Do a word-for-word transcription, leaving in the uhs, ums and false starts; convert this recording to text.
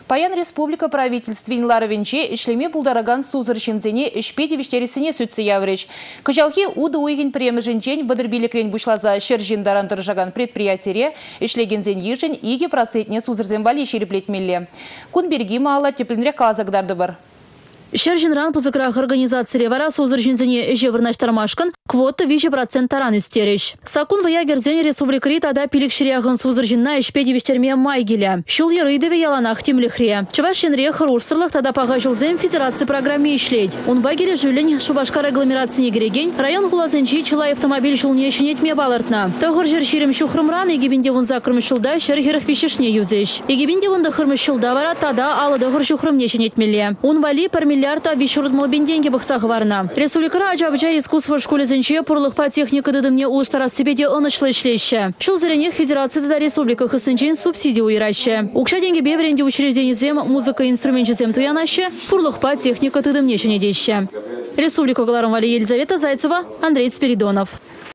Паян республика правительствен ларовенче ишлеме булдараган сузыршинзене ишпеди виштерисине сүтсе яврич. Кыжалхи уды уйген премежинчен бадырбиликлен бушлаза шержиндаран дыржаган предприятире ишлегензен ержен иге процентне сузырзен вали шереплетмелле. Кунберги мала тепленре казагдарды бар. Шержинран позакрах организации вара сузыршинзене ежеврнаштармашкан квота вище процент таран үстереш. Сакун ваягерзене республикари тада пилик шрияган сузыршинна ишпеди виштерме майгеля. Шул ярыдыве яланах тимлихре. Чавашинре хрурсырлых тада пагажылзем федерации программе ишледь. Он багере жюлень шубашкар агломерации грегень район хулазенчи чила автомобиль шулне шинетме балартна. Тагор жерширим шухрымран егибинде вон закрым шулда шерхерах вишешне юзеш. Егибинде вон дахырмы шулда вара тада алы дагыр шухрымне шинетмеле. Он вали пар миллиарда вишурдмал бенденге бахсах варна. Республикара аджабджа искусство в школе зенче пурлых по технике дадымне улыштара себе онышлы шлеще. Шул зеленех федерации тада республика хысынчен субсидию уйраще. Укша деньги бевренде учреждение зем музыка инструменте зем туянаще пурлых по техника дадымне шинедеще. Республика Галаром Вали Елизавета Зайцева, Андрей Спиридонов.